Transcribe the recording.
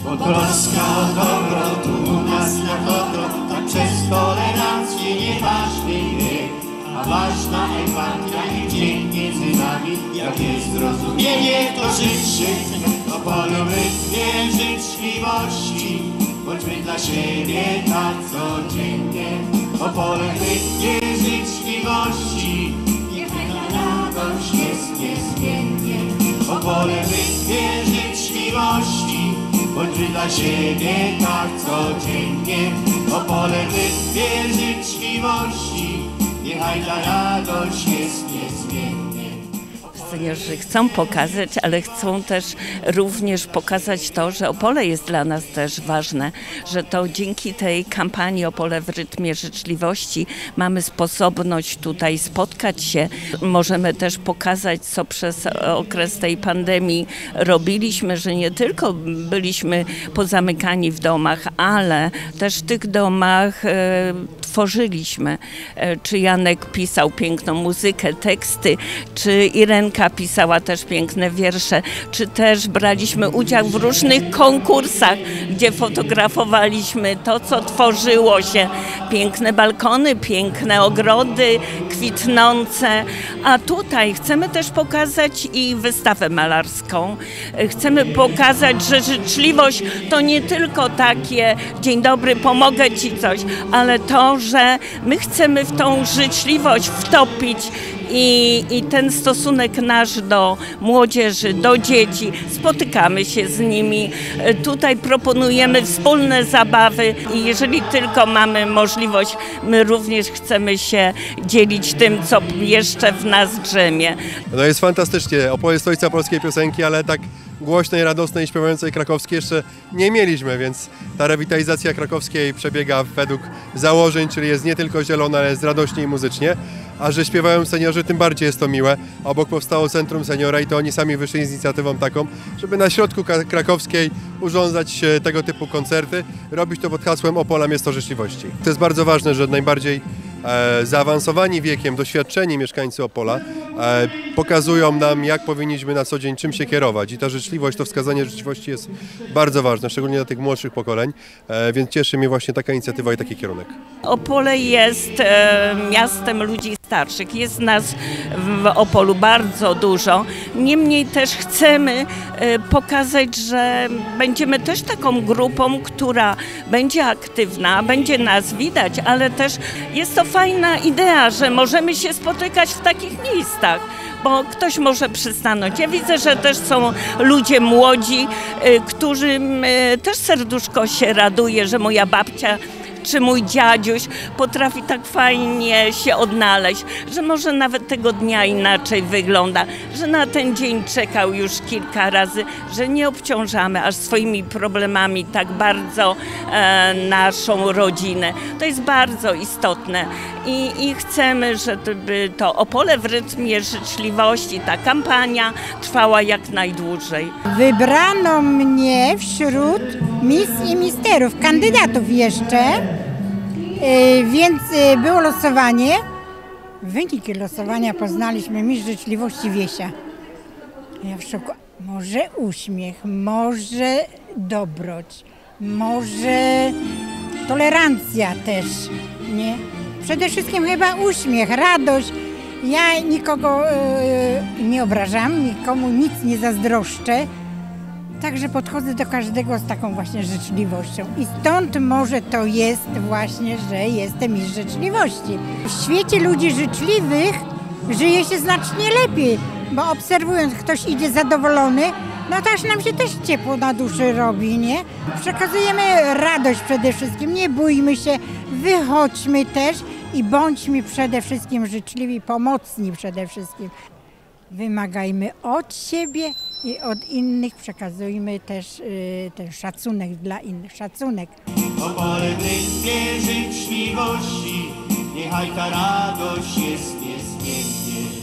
Polska dobro, tu u nas jak dobro, tak przez tolerancję nieważny wiek, a ważna empatia i dzień między nami, jak jest zrozumienie, to życzyć Opolu my życzliwości, bądźmy dla siebie tak codziennie. Opole my życzliwości, niech ta radość jest niezmiennie. Opole my życzliwości, bądźmy dla siebie tak codziennie. Opole my życzliwości, niechaj ta radość jest niezmiennie. Seniorzy chcą pokazać, ale chcą też również pokazać to, że Opole jest dla nas też ważne, że to dzięki tej kampanii Opole w rytmie życzliwości mamy sposobność tutaj spotkać się. Możemy też pokazać, co przez okres tej pandemii robiliśmy, że nie tylko byliśmy pozamykani w domach, ale też w tych domach tworzyliśmy. Czy Janek pisał piękną muzykę, teksty, czy Irenka pisała też piękne wiersze, czy też braliśmy udział w różnych konkursach, gdzie fotografowaliśmy to, co tworzyło się. Piękne balkony, piękne ogrody kwitnące, a tutaj chcemy też pokazać i wystawę malarską. Chcemy pokazać, że życzliwość to nie tylko takie dzień dobry, pomogę ci coś, ale to, że my chcemy w tą życzliwość wtopić i ten stosunek nasz do młodzieży, do dzieci, spotykamy się z nimi, tutaj proponujemy wspólne zabawy i jeżeli tylko mamy możliwość, my również chcemy się dzielić tym, co jeszcze w nas drzemie. No jest fantastycznie, Opole jest stolica polskiej piosenki, ale tak głośnej, radosnej, śpiewającej krakowskiej jeszcze nie mieliśmy, więc ta rewitalizacja krakowskiej przebiega według założeń, czyli jest nie tylko zielona, ale jest radośnie i muzycznie, a że śpiewają seniorzy, tym bardziej jest to miłe. Obok powstało Centrum Seniora i to oni sami wyszli z inicjatywą taką, żeby na środku krakowskiej urządzać tego typu koncerty, robić to pod hasłem Opola Miasto Życzliwości. To jest bardzo ważne, że najbardziej zaawansowani wiekiem, doświadczeni mieszkańcy Opola pokazują nam, jak powinniśmy na co dzień czym się kierować i ta życzliwość, to wskazanie życzliwości jest bardzo ważne, szczególnie dla tych młodszych pokoleń, więc cieszy mnie właśnie taka inicjatywa i taki kierunek. Opole jest miastem ludzi starszych, jest nas w Opolu bardzo dużo, niemniej też chcemy pokazać, że będziemy też taką grupą, która będzie aktywna, będzie nas widać, ale też jest to fajna idea, że możemy się spotykać w takich miejscach, bo ktoś może przystanąć. Ja widzę, że też są ludzie młodzi, którym też serduszko się raduje, że moja babcia czy mój dziadziuś potrafi tak fajnie się odnaleźć, że może nawet tego dnia inaczej wygląda, że na ten dzień czekał już kilka razy, że nie obciążamy aż swoimi problemami tak bardzo naszą rodzinę. To jest bardzo istotne i chcemy, żeby to Opole w rytmie życzliwości, ta kampania trwała jak najdłużej. Wybrano mnie wśród miss i misterów, kandydatów jeszcze, więc było losowanie. Wyniki losowania poznaliśmy mistrz życzliwości Wiesia. Ja w szoku. Może uśmiech, może dobroć, może tolerancja też, nie? Przede wszystkim chyba uśmiech, radość. Ja nikogo nie obrażam, nikomu nic nie zazdroszczę. Także podchodzę do każdego z taką właśnie życzliwością. I stąd może to jest właśnie, że jestem mistrz życzliwości. W świecie ludzi życzliwych żyje się znacznie lepiej, bo obserwując, ktoś idzie zadowolony, no to aż nam się też ciepło na duszy robi, nie? Przekazujemy radość przede wszystkim, nie bójmy się, wychodźmy też i bądźmy przede wszystkim życzliwi, pomocni przede wszystkim. Wymagajmy od siebie i od innych, przekazujmy też ten szacunek dla innych, szacunek. Opole w rytmie życzliwości, niechaj ta radość jest niezmiennie.